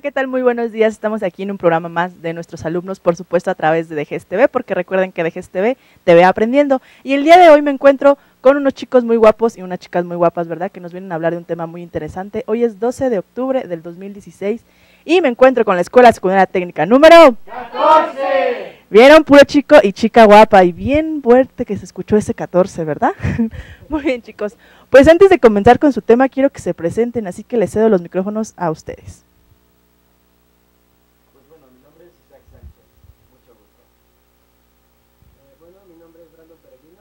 ¿qué tal? Muy buenos días. Estamos aquí en un programa más de nuestros alumnos, por supuesto a través de DGES TV, porque recuerden que DGES TV te ve aprendiendo. Y el día de hoy me encuentro con unos chicos muy guapos y unas chicas muy guapas, ¿verdad? Que nos vienen a hablar de un tema muy interesante. Hoy es 12 de octubre del 2016 y me encuentro con la Escuela Secundaria Técnica número 14. Vieron, puro chico y chica guapa y bien fuerte que se escuchó ese 14, ¿verdad? Muy bien, chicos. Pues antes de comenzar con su tema, quiero que se presenten, así que les cedo los micrófonos a ustedes. Pues bueno, mi nombre es Isaac Sánchez, mucho gusto. Bueno, mi nombre es Brandon Peregrino.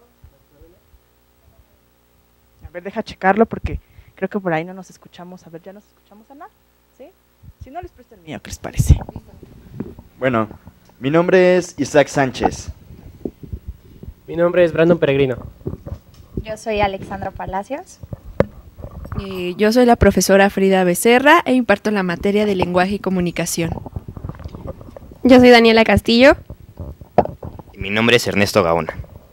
A ver, deja checarlo porque creo que por ahí no nos escuchamos. A ver, ¿ya nos escuchamos, Ana? ¿Sí? Si no, les presto el mío, ¿qué les parece? Bueno, mi nombre es Isaac Sánchez. Mi nombre es Brandon Peregrino. Yo soy Alexandra Palacios. Yo soy la profesora Frida Becerra e imparto la materia de lenguaje y comunicación. Yo soy Daniela Castillo. Mi nombre es Ernesto Gaona.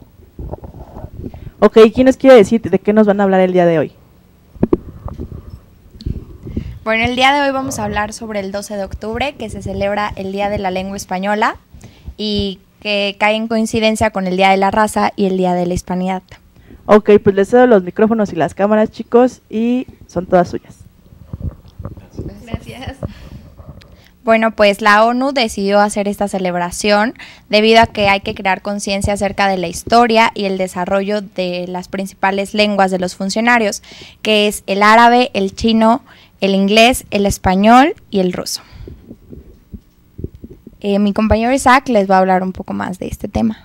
Ok, ¿quién nos quiere decir de qué nos van a hablar el día de hoy? Bueno, el día de hoy vamos a hablar sobre el 12 de octubre, que se celebra el Día de la Lengua Española y que cae en coincidencia con el Día de la Raza y el Día de la Hispanidad. Ok, pues les cedo los micrófonos y las cámaras, chicos, y son todas suyas. Gracias. Bueno, pues la ONU decidió hacer esta celebración debido a que hay que crear conciencia acerca de la historia y el desarrollo de las principales lenguas de los funcionarios, que es el árabe, el chino, el inglés, el español y el ruso. Mi compañero Isaac les va a hablar un poco más de este tema.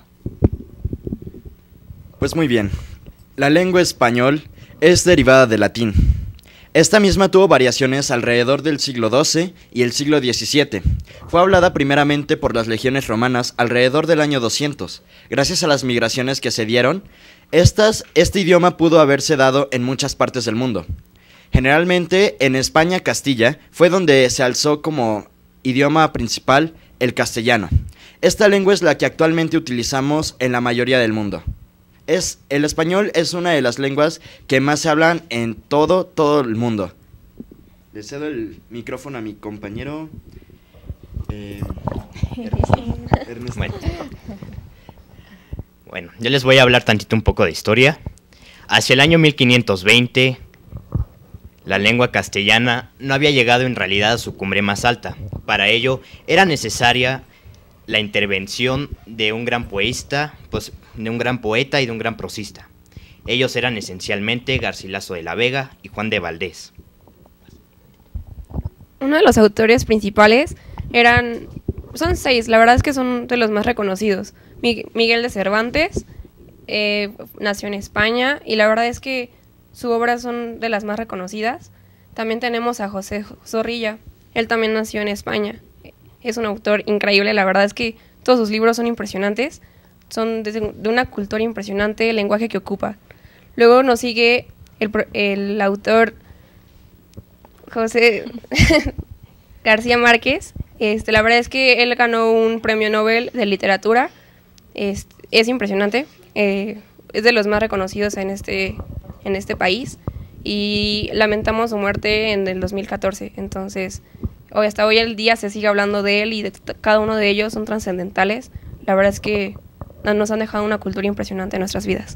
Pues muy bien. La lengua español es derivada del latín. Esta misma tuvo variaciones alrededor del siglo XII y el siglo XVII. Fue hablada primeramente por las legiones romanas alrededor del año 200. Gracias a las migraciones que se dieron, este idioma pudo haberse dado en muchas partes del mundo. Generalmente en España, Castilla, fue donde se alzó como idioma principal el castellano. Esta lengua es la que actualmente utilizamos en la mayoría del mundo. El español es una de las lenguas que más se hablan en todo el mundo. Le cedo el micrófono a mi compañero Ernesto. Bueno, yo les voy a hablar tantito un poco de historia. Hacia el año 1520, la lengua castellana no había llegado en realidad a su cumbre más alta. Para ello era necesaria la intervención de un gran poeta y de un gran prosista. Ellos eran esencialmente Garcilaso de la Vega y Juan de Valdés. Uno de los autores principales son 6, la verdad es que son de los más reconocidos. Miguel de Cervantes nació en España y la verdad es que sus obras son de las más reconocidas. También tenemos a José Zorrilla, él también nació en España. Es un autor increíble, la verdad es que todos sus libros son impresionantes, son de una cultura impresionante, el lenguaje que ocupa. Luego nos sigue el autor José García Márquez. La verdad es que él ganó un premio Nobel de literatura, es impresionante, es de los más reconocidos en este país y lamentamos su muerte en el 2014, entonces hasta hoy el día se sigue hablando de él y de cada uno de ellos son trascendentales. La verdad es que nos han dejado una cultura impresionante en nuestras vidas.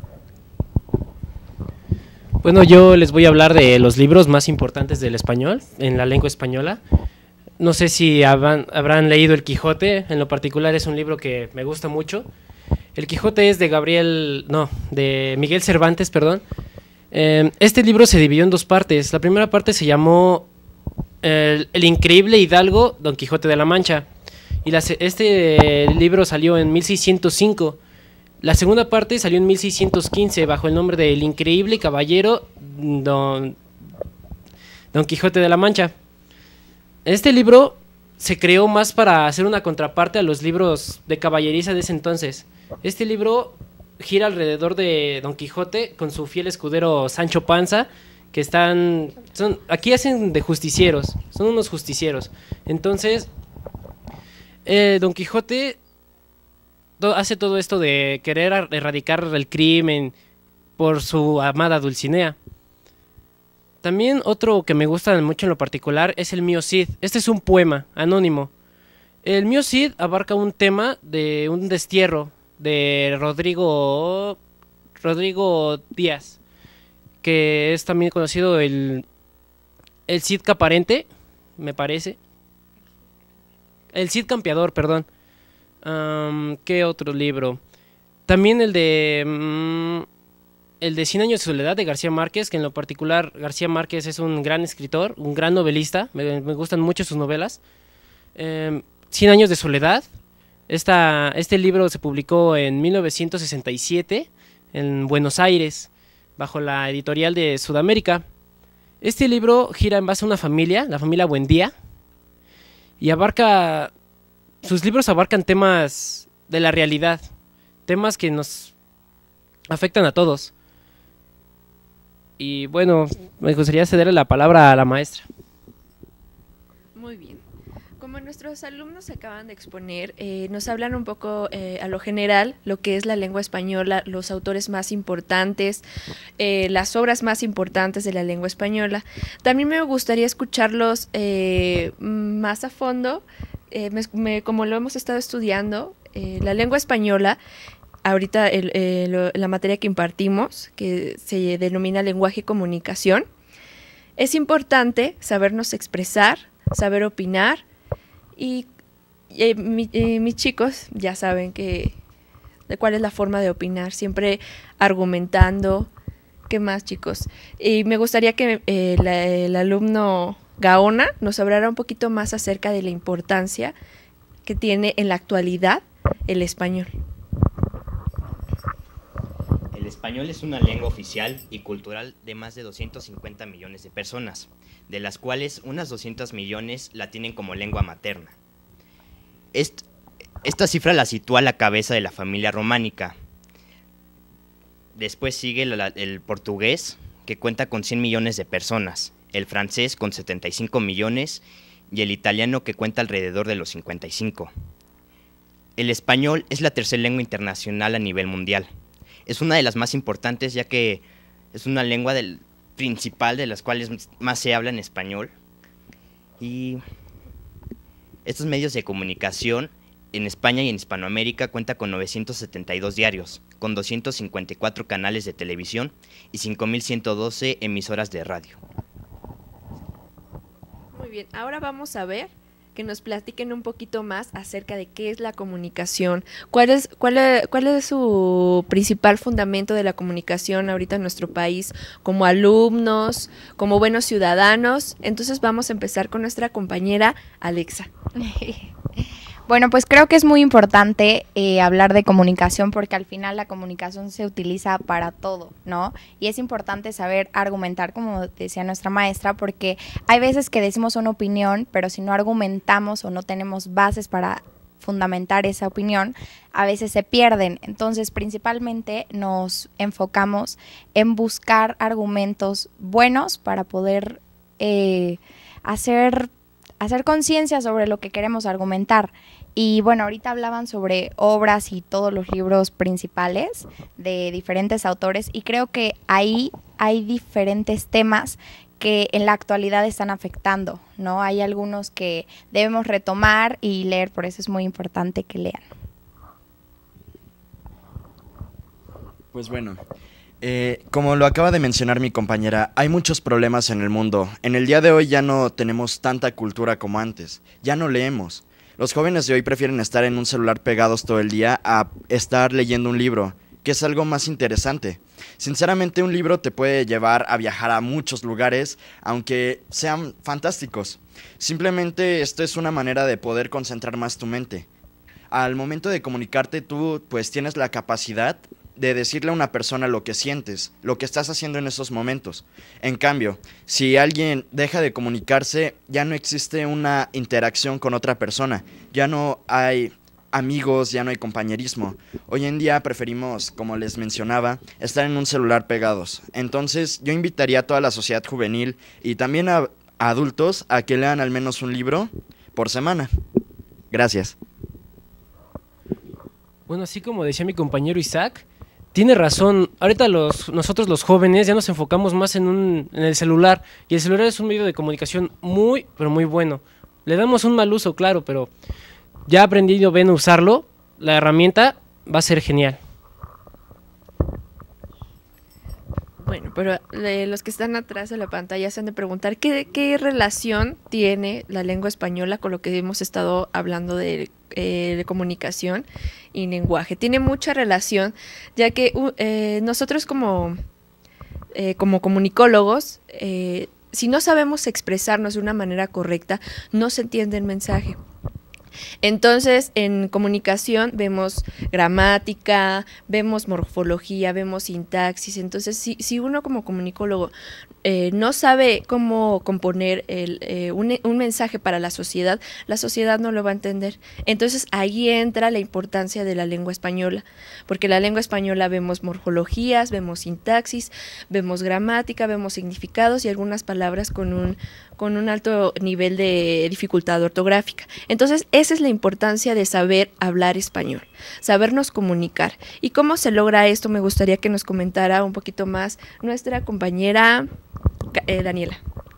Bueno, yo les voy a hablar de los libros más importantes del español, en la lengua española. No sé si habrán leído El Quijote, en lo particular es un libro que me gusta mucho. El Quijote es de Miguel Cervantes, perdón. Este libro se dividió en dos partes. La primera parte se llamó El increíble hidalgo Don Quijote de la Mancha. Y este libro salió en 1605. La segunda parte salió en 1615 bajo el nombre de El increíble caballero Don Quijote de la Mancha. Este libro se creó más para hacer una contraparte a los libros de caballeriza de ese entonces. Este libro gira alrededor de Don Quijote con su fiel escudero Sancho Panza, que aquí hacen de justicieros, son unos justicieros. Entonces, Don Quijote hace todo esto de querer erradicar el crimen por su amada Dulcinea. También otro que me gusta mucho en lo particular es el Mío Cid. Este es un poema anónimo. El Mío Cid abarca un tema de un destierro de Rodrigo Díaz, que es también conocido el Cid Caparente, me parece. El Cid Campeador, perdón. ¿Qué otro libro? También el de 100 años de soledad de García Márquez, que en lo particular García Márquez es un gran escritor, un gran novelista, me gustan mucho sus novelas. 100 años de soledad, este libro se publicó en 1967 en Buenos Aires, bajo la editorial de Sudamérica. Este libro gira en base a una familia, la familia Buendía, y sus libros abarcan temas de la realidad, temas que nos afectan a todos. Y bueno, me gustaría cederle la palabra a la maestra. Muy bien. Como nuestros alumnos acaban de exponer, nos hablan un poco a lo general, lo que es la lengua española, los autores más importantes, las obras más importantes de la lengua española. También me gustaría escucharlos más a fondo, como lo hemos estado estudiando, la lengua española. Ahorita la materia que impartimos, que se denomina lenguaje y comunicación, es importante sabernos expresar, saber opinar y mis chicos ya saben de cuál es la forma de opinar, siempre argumentando. ¿Qué más, chicos? Y me gustaría que el alumno Gaona nos hablara un poquito más acerca de la importancia que tiene en la actualidad el español. El español es una lengua oficial y cultural de más de 250 millones de personas, de las cuales unas 200 millones la tienen como lengua materna. Esta cifra la sitúa a la cabeza de la familia románica. Después sigue el portugués, que cuenta con 100 millones de personas, el francés con 75 millones y el italiano, que cuenta alrededor de los 55. El español es la tercera lengua internacional a nivel mundial. Es una de las más importantes, ya que es una lengua principal de las cuales más se habla en español. Y estos medios de comunicación en España y en Hispanoamérica cuenta con 972 diarios, con 254 canales de televisión y 5.112 emisoras de radio. Muy bien, ahora vamos a ver que nos platiquen un poquito más acerca de qué es la comunicación, cuál es su principal fundamento de la comunicación ahorita en nuestro país, como alumnos, como buenos ciudadanos. Entonces vamos a empezar con nuestra compañera Alexa. Bueno, pues creo que es muy importante hablar de comunicación, porque al final la comunicación se utiliza para todo, ¿no? Y es importante saber argumentar, como decía nuestra maestra, porque hay veces que decimos una opinión, pero si no argumentamos o no tenemos bases para fundamentar esa opinión, a veces se pierden. Entonces, principalmente nos enfocamos en buscar argumentos buenos para poder hacer conciencia sobre lo que queremos argumentar. Y bueno, ahorita hablaban sobre obras y todos los libros principales de diferentes autores, y creo que ahí hay diferentes temas que en la actualidad están afectando, ¿no? Hay algunos que debemos retomar y leer, por eso es muy importante que lean. Pues bueno, como lo acaba de mencionar mi compañera, hay muchos problemas en el mundo. En el día de hoy ya no tenemos tanta cultura como antes, ya no leemos. Los jóvenes de hoy prefieren estar en un celular pegados todo el día a estar leyendo un libro, que es algo más interesante. Sinceramente, un libro te puede llevar a viajar a muchos lugares, aunque sean fantásticos. Simplemente esto es una manera de poder concentrar más tu mente. Al momento de comunicarte, tú pues tienes la capacidad de decirle a una persona lo que sientes, lo que estás haciendo en esos momentos. En cambio, si alguien deja de comunicarse, ya no existe una interacción con otra persona, ya no hay amigos, ya no hay compañerismo. Hoy en día preferimos, como les mencionaba, estar en un celular pegados. Entonces, yo invitaría a toda la sociedad juvenil y también a adultos a que lean al menos un libro por semana. Gracias. Bueno, así como decía mi compañero Isaac, Tiene razón. Ahorita nosotros los jóvenes ya nos enfocamos más en el celular. Y el celular es un medio de comunicación muy, pero muy bueno. Le damos un mal uso, claro, pero ya aprendido bien a usarlo, la herramienta va a ser genial. Bueno, pero los que están atrás de la pantalla se han de preguntar qué relación tiene la lengua española con lo que hemos estado hablando de comunicación y lenguaje. Tiene mucha relación, ya que nosotros como comunicólogos, si no sabemos expresarnos de una manera correcta, no se entiende el mensaje. Entonces, en comunicación vemos gramática, vemos morfología, vemos sintaxis. Entonces, si uno como comunicólogo no sabe cómo componer un mensaje para la sociedad no lo va a entender. Entonces, ahí entra la importancia de la lengua española, porque la lengua española vemos morfologías, vemos sintaxis, vemos gramática, vemos significados y algunas palabras con un alto nivel de dificultad ortográfica. Entonces, esa es la importancia de saber hablar español, sabernos comunicar. ¿Y cómo se logra esto? Me gustaría que nos comentara un poquito más nuestra compañera Daniela.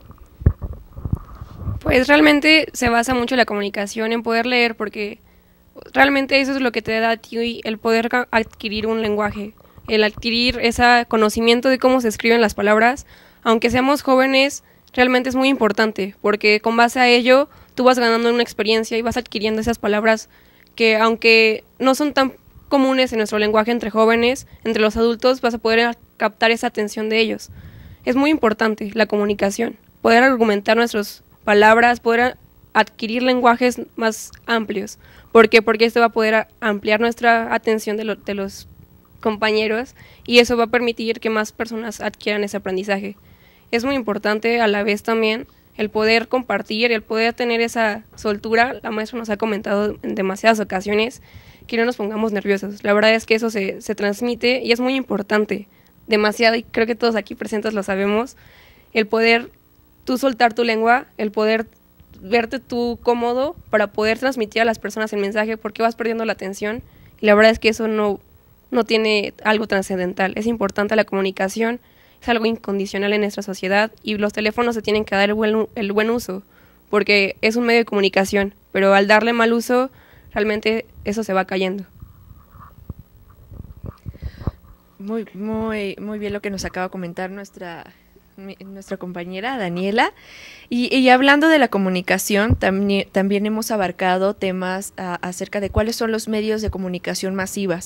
Pues realmente se basa mucho la comunicación en poder leer, porque realmente eso es lo que te da a ti el poder adquirir un lenguaje, el adquirir ese conocimiento de cómo se escriben las palabras. Aunque seamos jóvenes, realmente es muy importante, porque con base a ello tú vas ganando una experiencia y vas adquiriendo esas palabras que, aunque no son tan comunes en nuestro lenguaje entre jóvenes, entre los adultos vas a poder captar esa atención de ellos. Es muy importante la comunicación, poder argumentar nuestras palabras, poder adquirir lenguajes más amplios. ¿Por qué? Porque esto va a poder ampliar nuestra atención de los compañeros y eso va a permitir que más personas adquieran ese aprendizaje. Es muy importante a la vez también el poder compartir, el poder tener esa soltura. La maestra nos ha comentado en demasiadas ocasiones que no nos pongamos nerviosos. La verdad es que eso se transmite y es muy importante, demasiado, y creo que todos aquí presentes lo sabemos, el poder tú soltar tu lengua, el poder verte tú cómodo para poder transmitir a las personas el mensaje, porque vas perdiendo la atención y la verdad es que eso no tiene algo trascendental. Es importante la comunicación, es algo incondicional en nuestra sociedad y los teléfonos se tienen que dar el buen uso, porque es un medio de comunicación, pero al darle mal uso, realmente eso se va cayendo. Muy bien lo que nos acaba de comentar nuestra compañera Daniela. Y hablando de la comunicación, también hemos abarcado temas acerca de cuáles son los medios de comunicación masiva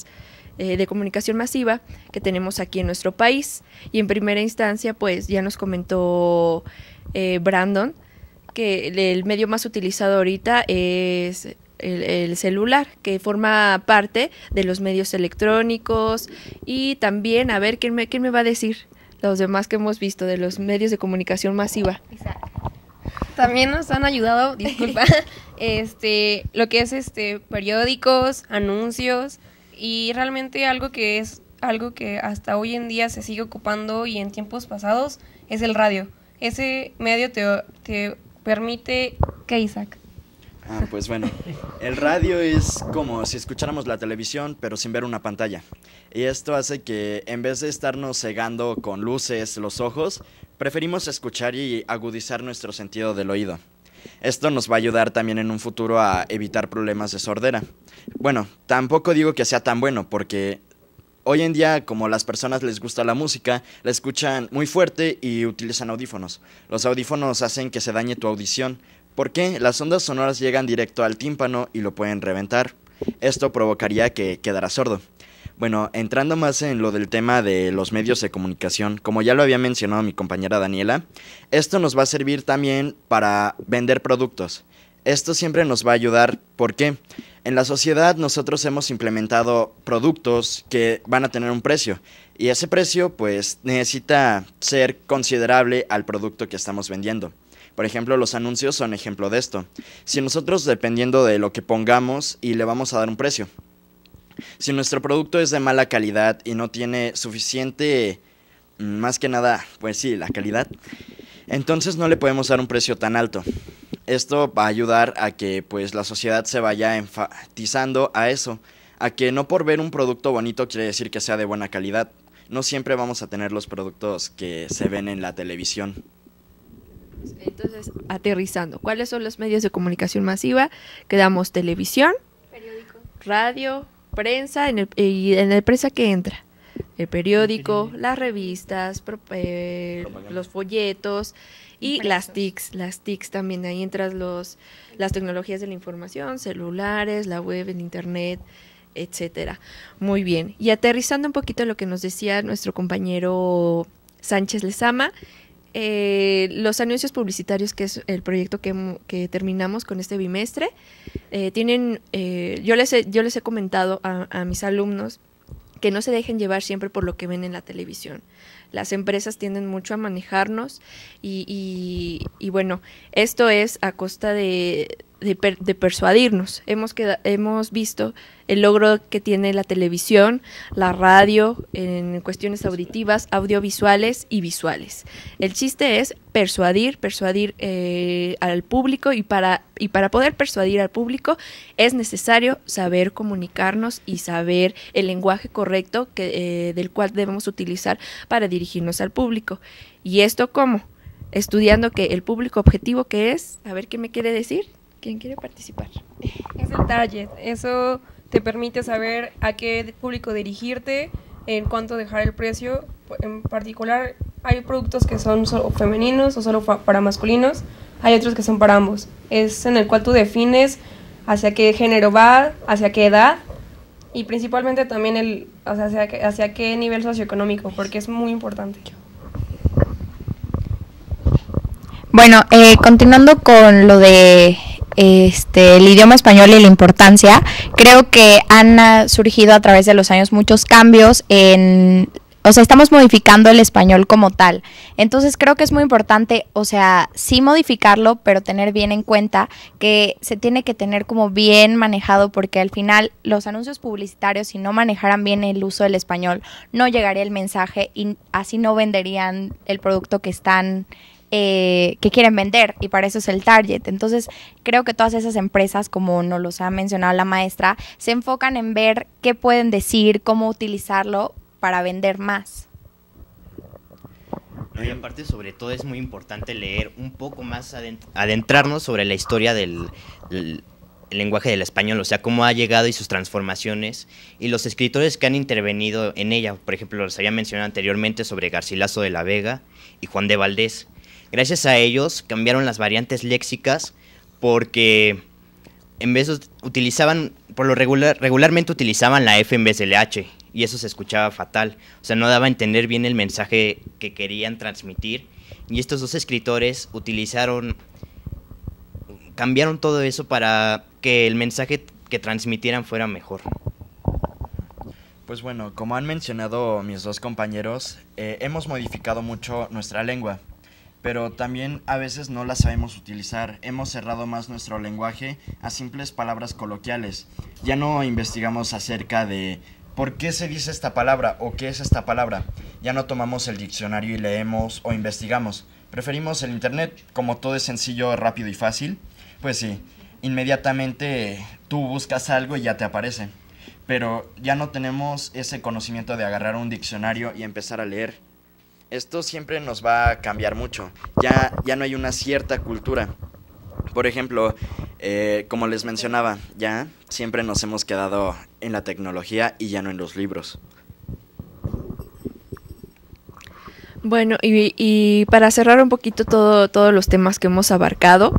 que tenemos aquí en nuestro país. Y en primera instancia, pues ya nos comentó Brandon que el medio más utilizado ahorita es el celular, que forma parte de los medios electrónicos. Y también, a ver, ¿quién me va a decir los demás que hemos visto de los medios de comunicación masiva? También nos han ayudado, disculpa, lo que es periódicos, anuncios, y realmente algo que hasta hoy en día se sigue ocupando y en tiempos pasados es el radio. Ese medio te permite... ¿Qué, Isaac? Pues bueno, el radio es como si escucháramos la televisión pero sin ver una pantalla. Y esto hace que en vez de estarnos cegando con luces los ojos, preferimos escuchar y agudizar nuestro sentido del oído. Esto nos va a ayudar también en un futuro a evitar problemas de sordera. Bueno, tampoco digo que sea tan bueno, porque hoy en día, como a las personas les gusta la música, la escuchan muy fuerte y utilizan audífonos. Los audífonos hacen que se dañe tu audición, porque las ondas sonoras llegan directo al tímpano y lo pueden reventar. Esto provocaría que quedara sordo. Bueno, entrando más en lo del tema de los medios de comunicación, como ya lo había mencionado mi compañera Daniela, esto nos va a servir también para vender productos. Esto siempre nos va a ayudar porque en la sociedad nosotros hemos implementado productos que van a tener un precio y ese precio pues necesita ser considerable al producto que estamos vendiendo. Por ejemplo, los anuncios son ejemplo de esto. Si nosotros, dependiendo de lo que pongamos, y le vamos a dar un precio. Si nuestro producto es de mala calidad y no tiene suficiente, más que nada, pues sí, la calidad, entonces no le podemos dar un precio tan alto. Esto va a ayudar a que pues la sociedad se vaya enfatizando a eso, a que no por ver un producto bonito quiere decir que sea de buena calidad. No siempre vamos a tener los productos que se ven en la televisión. Entonces, aterrizando, ¿cuáles son los medios de comunicación masiva? Quedamos televisión, Periódico. radio, prensa, y en el prensa que entra el periódico, las revistas, los folletos y las TICs también. Ahí entran las tecnologías de la información, celulares, la web, el internet, etcétera. Muy bien. Y aterrizando un poquito lo que nos decía nuestro compañero Sánchez Lezama, los anuncios publicitarios, que es el proyecto que terminamos con este bimestre, tienen, yo les he comentado a mis alumnos que no se dejen llevar siempre por lo que ven en la televisión. Las empresas tienden mucho a manejarnos y bueno, esto es a costa de persuadirnos. Hemos visto el logro que tiene la televisión, la radio, en cuestiones auditivas, audiovisuales y visuales. El chiste es persuadir al público y para poder persuadir al público es necesario saber comunicarnos y saber el lenguaje correcto del cual debemos utilizar para dirigirnos al público. ¿Y esto cómo? Estudiando que el público objetivo que es, a ver qué me quiere decir. ¿Quién quiere participar? Es el target. Eso te permite saber a qué público dirigirte, en cuánto dejar el precio. En particular, hay productos que son solo femeninos o solo para masculinos. Hay otros que son para ambos. Es en el cual tú defines hacia qué género va, hacia qué edad y principalmente también hacia qué nivel socioeconómico, porque es muy importante. Bueno, continuando con lo de el idioma español y la importancia, creo que han surgido a través de los años muchos cambios estamos modificando el español como tal. Entonces creo que es muy importante, sí modificarlo, pero tener bien en cuenta que se tiene que tener como bien manejado, porque al final los anuncios publicitarios, si no manejaran bien el uso del español, no llegaría el mensaje y así no venderían el producto que quieren vender, y para eso es el target. Entonces creo que todas esas empresas, como nos los ha mencionado la maestra, se enfocan en ver qué pueden decir, cómo utilizarlo para vender más. Y aparte, sobre todo, es muy importante leer un poco más, adentrarnos sobre la historia del lenguaje del español, cómo ha llegado y sus transformaciones, y los escritores que han intervenido en ella. Por ejemplo, los había mencionado anteriormente sobre Garcilaso de la Vega y Juan de Valdés. Gracias a ellos cambiaron las variantes léxicas, porque en vez de regularmente utilizaban la F en vez de la H, y eso se escuchaba fatal. No daba a entender bien el mensaje que querían transmitir, y estos dos escritores cambiaron todo eso para que el mensaje que transmitieran fuera mejor. Pues bueno, como han mencionado mis dos compañeros, hemos modificado mucho nuestra lengua, pero también a veces no la sabemos utilizar. Hemos cerrado más nuestro lenguaje a simples palabras coloquiales. Ya no investigamos acerca de por qué se dice esta palabra o qué es esta palabra. Ya no tomamos el diccionario y leemos o investigamos. Preferimos el internet. Como todo es sencillo, rápido y fácil, pues sí, inmediatamente tú buscas algo y ya te aparece. Pero ya no tenemos ese conocimiento de agarrar un diccionario y empezar a leer. Esto siempre nos va a cambiar mucho. Ya no hay una cierta cultura. Por ejemplo, como les mencionaba, ya siempre nos hemos quedado en la tecnología y ya no en los libros. Bueno, y para cerrar un poquito todos los temas que hemos abarcado,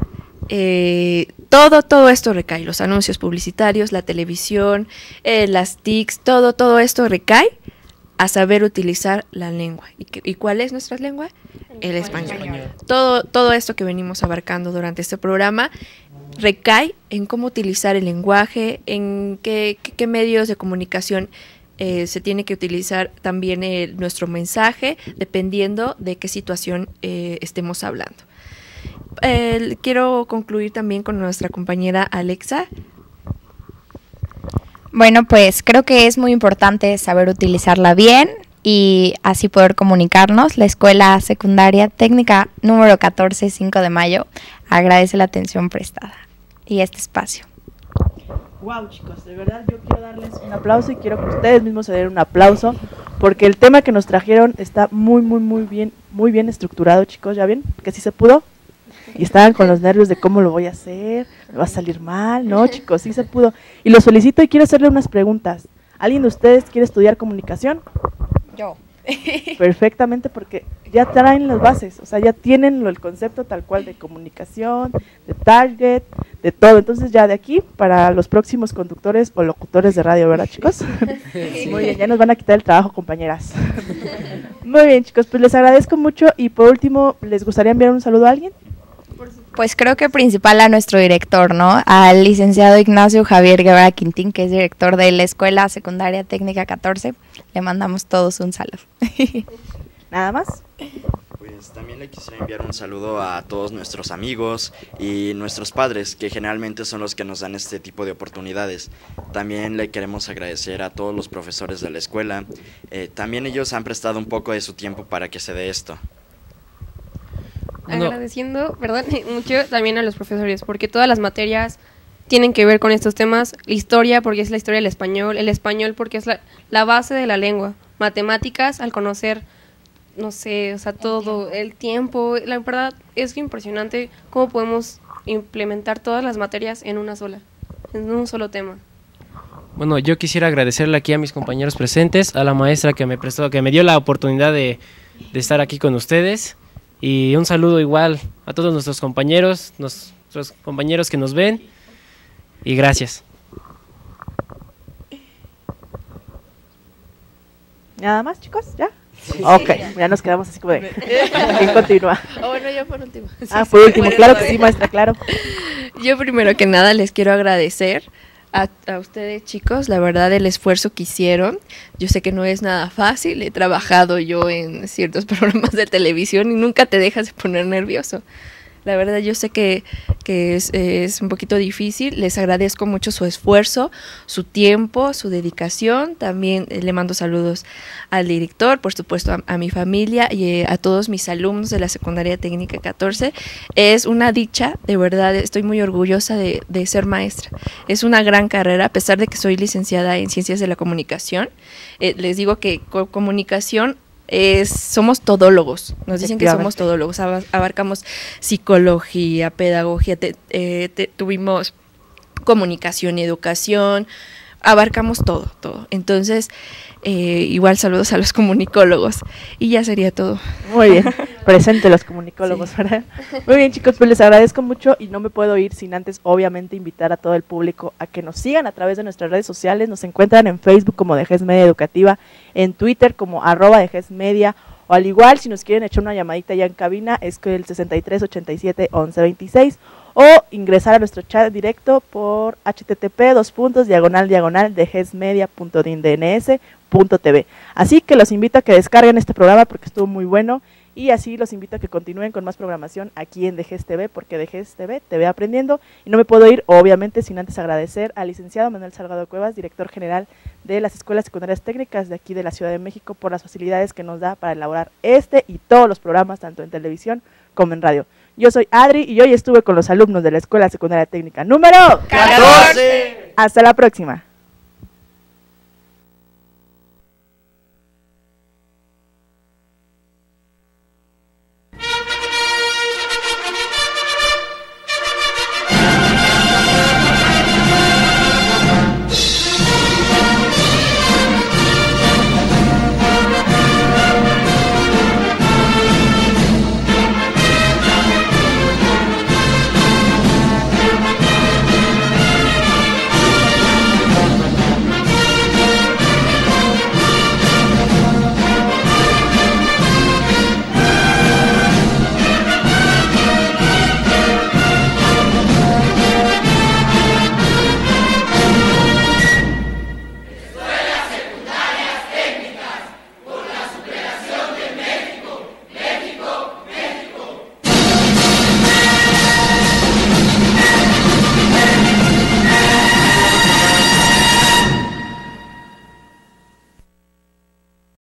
todo esto recae, los anuncios publicitarios, la televisión, las TICs, todo esto recae a saber utilizar la lengua. ¿Y cuál es nuestra lengua? El español. Todo esto que venimos abarcando durante este programa recae en cómo utilizar el lenguaje, en qué medios de comunicación se tiene que utilizar también nuestro mensaje, dependiendo de qué situación estemos hablando. Quiero concluir también con nuestra compañera Alexa. Bueno, pues creo que es muy importante saber utilizarla bien y así poder comunicarnos. La Escuela Secundaria Técnica número 14, 5 de mayo, agradece la atención prestada y este espacio. Wow, chicos, de verdad yo quiero darles un aplauso y quiero que ustedes mismos se den un aplauso porque el tema que nos trajeron está muy bien estructurado, chicos, ¿ya ven? Que sí se pudo. Y estaban con los nervios de cómo lo voy a hacer, me va a salir mal, no, chicos, sí se pudo. Y los felicito y quiero hacerle unas preguntas. ¿Alguien de ustedes quiere estudiar comunicación? Yo. Perfectamente, porque ya traen las bases, o sea, ya tienen el concepto tal cual de comunicación, de target, de todo. Entonces ya de aquí para los próximos conductores o locutores de radio, ¿verdad, chicos? Sí. Muy bien, ya nos van a quitar el trabajo, compañeras. Muy bien, chicos, pues les agradezco mucho y por último, ¿les gustaría enviar un saludo a alguien? Pues creo que principal a nuestro director, ¿no? Al licenciado Ignacio Javier Guevara Quintín, que es director de la Escuela Secundaria Técnica 14. Le mandamos todos un saludo. ¿Nada más? Pues también le quisiera enviar un saludo a todos nuestros amigos y nuestros padres, que generalmente son los que nos dan este tipo de oportunidades. También le queremos agradecer a todos los profesores de la escuela. También ellos han prestado un poco de su tiempo para que se dé esto. Agradeciendo, perdón, mucho también a los profesores, porque todas las materias tienen que ver con estos temas. La historia, porque es la historia del español, el español, porque es la base de la lengua, matemáticas, al conocer, no sé, o sea, todo, el tiempo, la verdad es impresionante cómo podemos implementar todas las materias en una sola, en un solo tema. Bueno, yo quisiera agradecerle aquí a mis compañeros presentes, a la maestra que me prestó, que me dio la oportunidad de estar aquí con ustedes. Y un saludo igual a todos nuestros compañeros que nos ven. Y gracias. ¿Nada más, chicos? ¿Ya? Sí. Ok, ya nos quedamos así como de... ¿Quién continúa? Bueno, yo por último. Por último, claro que sí, maestra, claro. Yo primero que nada les quiero agradecer a ustedes, chicos, la verdad, el esfuerzo que hicieron. Yo sé que no es nada fácil, he trabajado yo en ciertos programas de televisión y nunca te dejas de poner nervioso. La verdad, yo sé que es un poquito difícil. Les agradezco mucho su esfuerzo, su tiempo, su dedicación. También le mando saludos al director, por supuesto a mi familia y a todos mis alumnos de la Secundaria Técnica 14. Es una dicha, de verdad, estoy muy orgullosa de ser maestra. Es una gran carrera, a pesar de que soy licenciada en Ciencias de la Comunicación. Les digo que comunicación somos todólogos, nos dicen que somos todólogos, abarcamos psicología, pedagogía, tuvimos comunicación y educación, abarcamos todo. Entonces, igual saludos a los comunicólogos y ya sería todo. Muy bien, presente los comunicólogos, sí. ¿Verdad? Muy bien, chicos, pues les agradezco mucho y no me puedo ir sin antes, obviamente, invitar a todo el público a que nos sigan a través de nuestras redes sociales. Nos encuentran en Facebook como DGES Media Educativa, en Twitter como @DGES Media, o al igual, si nos quieren echar una llamadita ya en cabina, es que el 63 87 11 26, o ingresar a nuestro chat directo por http://degesmedia.dins.tv. Así que los invito a que descarguen este programa porque estuvo muy bueno y así los invito a que continúen con más programación aquí en DGES TV, porque DGES TV te ve aprendiendo. Y no me puedo ir, obviamente, sin antes agradecer al licenciado Manuel Salgado Cuevas, director general de las Escuelas Secundarias Técnicas de aquí de la Ciudad de México, por las facilidades que nos da para elaborar este y todos los programas, tanto en televisión como en radio. Yo soy Adri y hoy estuve con los alumnos de la Escuela Secundaria Técnica número 14. Hasta la próxima.